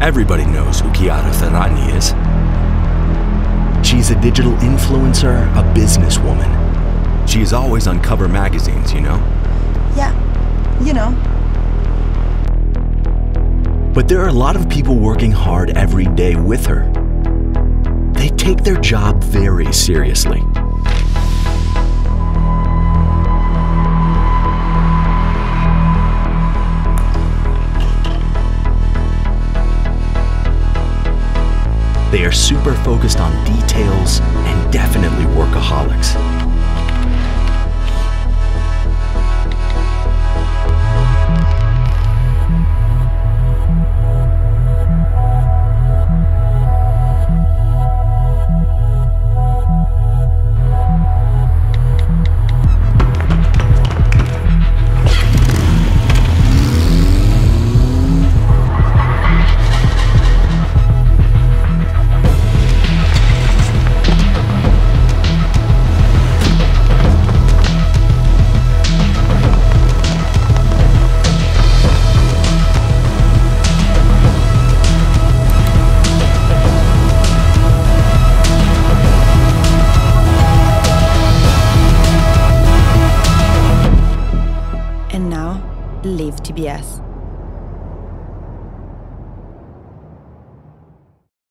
Everybody knows who Chiara is. She's a digital influencer, a businesswoman. She is always on cover magazines, you know? Yeah, you know. But there are a lot of people working hard every day with her. They take their job very seriously. They are super focused on details and definitely workaholics. And now, leave TBS.